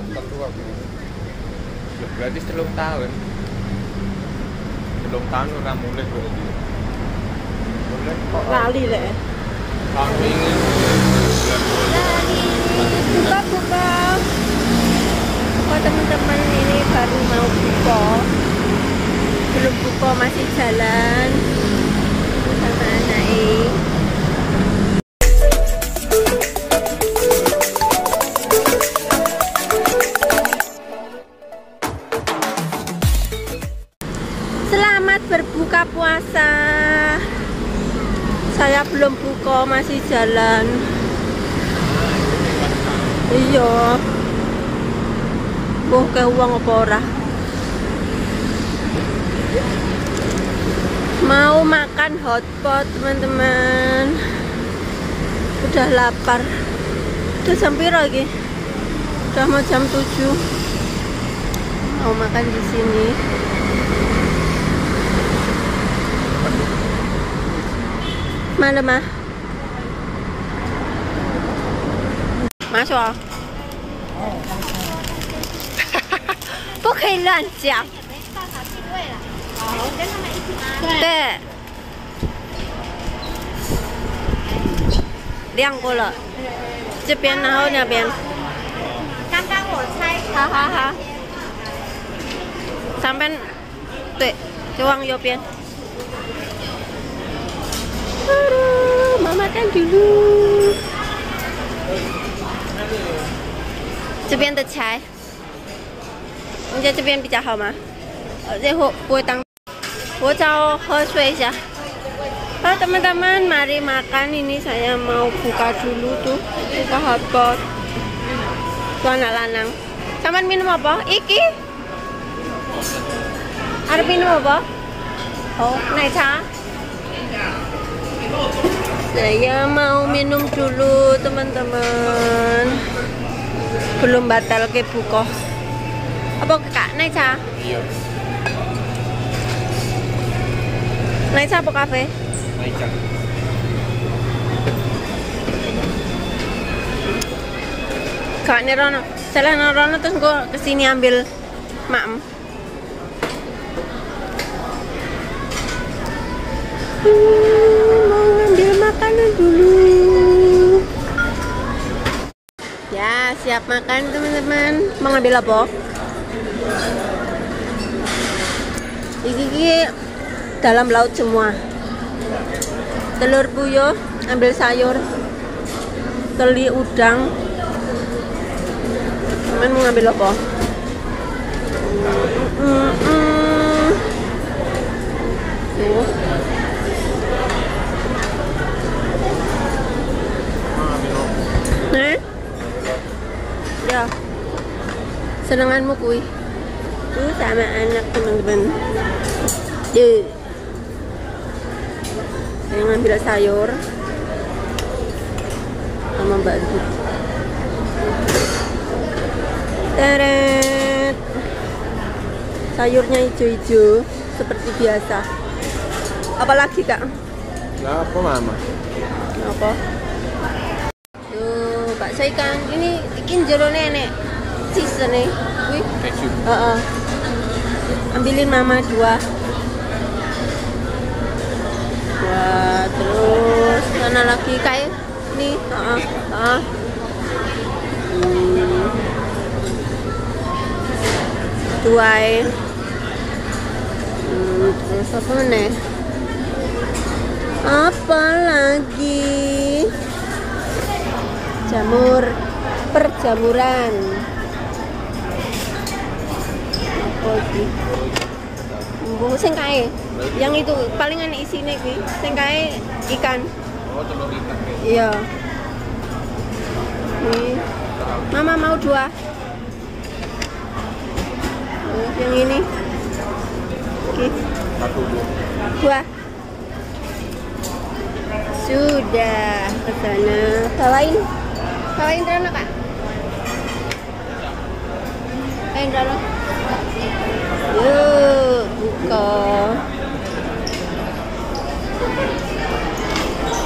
Satu aku. Berarti 3 tahun. 3 tahun ora mulai berarti. Mulai kok. Lali lek. Tahun ini. Buka. Oh teman-teman, ini baru mau buka. Belum buka, masih jalan sama anaknya. Selamat berbuka puasa. Saya belum buka, masih jalan. Iya. Boh ke uang apa ora? Mau makan hotpot teman-teman. Udah lapar. Udah sampai lagi. Udah mau jam 7. Mau makan di sini. Mana mah? Masuk啊！不可以乱讲。对，亮过了，这边然后那边。刚刚我猜。好。上边，对，就往右边。妈妈看dulu。这边的菜，你觉得这边比较好吗？这会不会当？我找喝水一下。Halo teman-teman, mari makan. Ini saya mau buka dulu tuh, buka hotpot. Tuh anak lanang. Saman minum apa? Iki? Arep minum apa? Oh,奶茶. Saya mau minum dulu teman-teman. Belum batal ke buka. Apa kak?奶茶? Iya. 奶茶apa kafe? 奶茶. Kak Nerono. Salah Nerono terus gue kesini ambil maem. Mau ngambil makanan dulu. Ya, siap makan teman-teman. Mau ngambil apa? Ini dalam laut semua. Telur puyuh, ambil sayur, teli udang. Teman mau ngambil apa? Tuh. Ya, senenganmu kui. Tuh sama anak teman-teman. Saya ngambil sayur sama baju. Teret. Sayurnya hijau-hijau seperti biasa. Apalagi kak? Nah, apa mama? Apa? Tuh, bakso ikan. Ini jero nenek. Cheese nih. Wih. Keju. Ambilin mama 2. Wah, terus mana lagi kayak nih? Tuai. Terus apa nih? Apa lagi? Jamur, perjamuran. Apa lagi? Sing kae. Yang itu palingan isinya kuwi. Sing kae ikan. Oh, telur ikan. Iya. Nih. Mama mau 2. Yang ini. Oke. 2. Sudah ke sana. Bawain Rana kak. Bawain Rana. Yuk buka.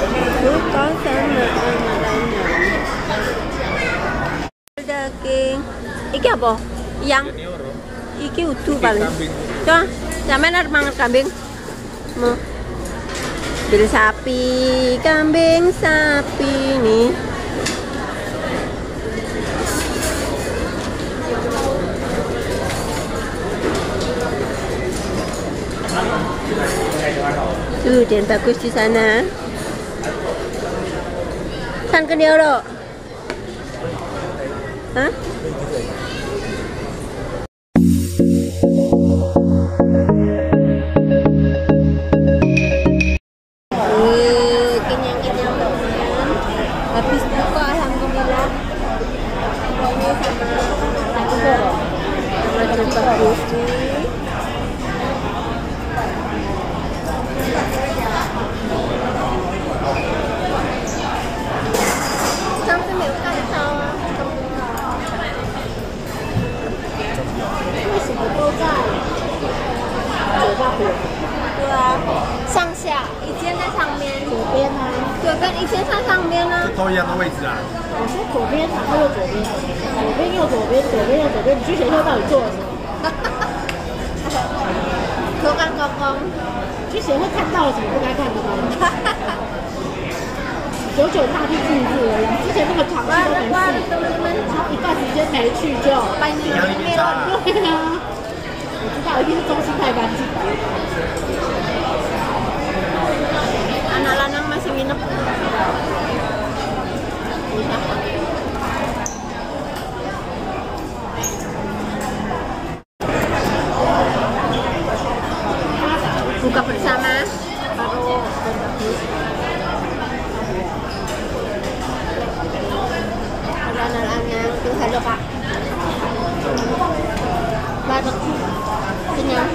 Buka sama anak-anak. Daging. Iki apa? Yang Ini orang. iki utuh paling. Kambing. Coba, sampean harus mangan kambing. Mau. Bil sapi, kambing sapi nih. Tuh, dan bagus di sana. San ke dia loh. Hah? Kenyang-kenyang teman. Habis buka alhamdulillah. Ini sama jumpa Gusti.对啊，上下一间在上面， 左边啊， 左边一间在上面啊。 都一样的位置啊。 我说左边，然后右左边，左边右左边，左边右左边，你去学校到底做了什么？ 口干高工， 去学会看到了什么不该看的东西？久久大地自治而已，之前那个场地都没去，然后一段时间没去就把你那边对啊，我知道一定是中心太干净。 anak lanang masih nginep. Buka bersama baru ada anak-anak tuh halo Pak. Baru kenyang.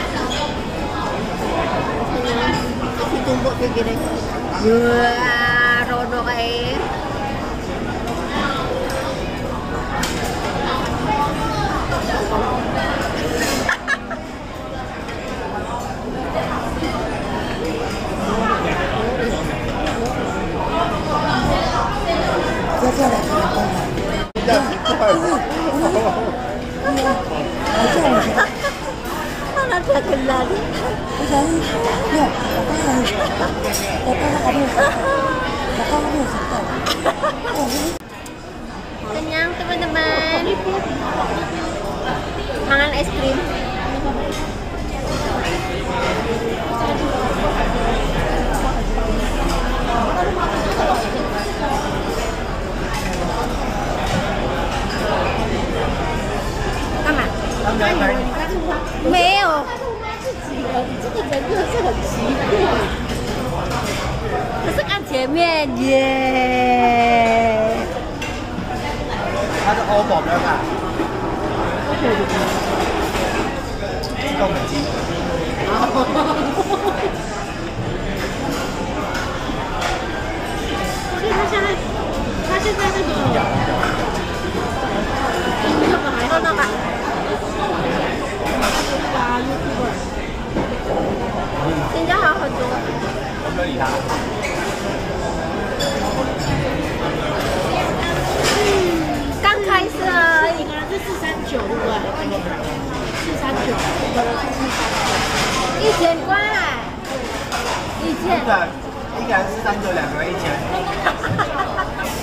Kenyang. Ditumbuk kayak gini. Wah, rono kayak. Anak terkenal. Kenyang teman-teman. Makan es krim.干嘛？没有。 你这个人真的是很奇怪。 可是看前面耶。 它是 OPPO 没有看？自动美肌。 所以他现在那个那个现在好好多。 我没有理他。 刚开始而已。 可能是439，对不对？439，可能是439。 1000块，1000。 对，一个人439，两个人1000。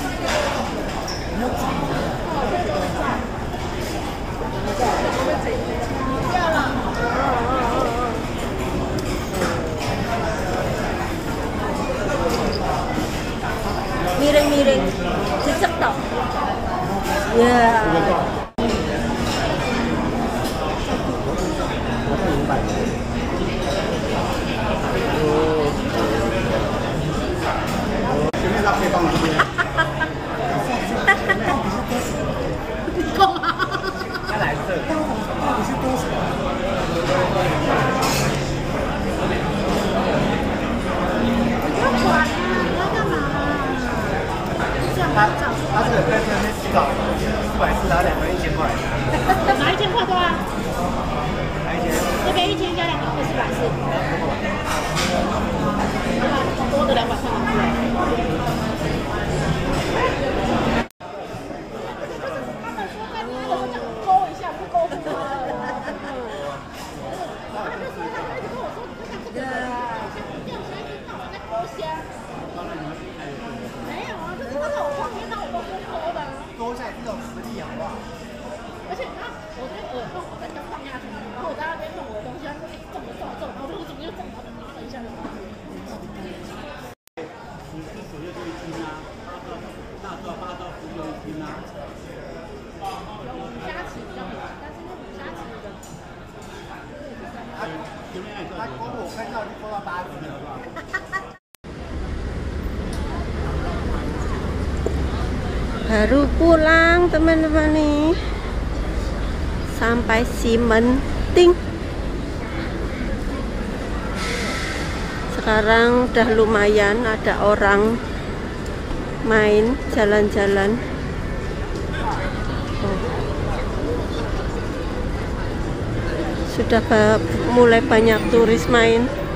Miring-miring, cecek tau. Ya. Ini tak petong lagi. 够吗？ 它蓝色。它这个在这边洗澡440，然后两个人1000块。 哪1000块多啊？ 哪1000？ 这边1000加200块440。多的200块拿出来。他们说在那个而且他，我那个耳洞我在刚放下去，然后我在那边弄我的东西，他就中了，然后我怎么又中，然后拿了一下就好了。 你是手就一斤啊，大到8到10就1斤啊。 有虾子比较短，但是那种虾子的。 他光我看到就勾到80了，是吧？ Baru pulang teman-teman nih, sampai Simenting. Sekarang udah lumayan ada orang main jalan-jalan. Sudah mulai banyak turis main.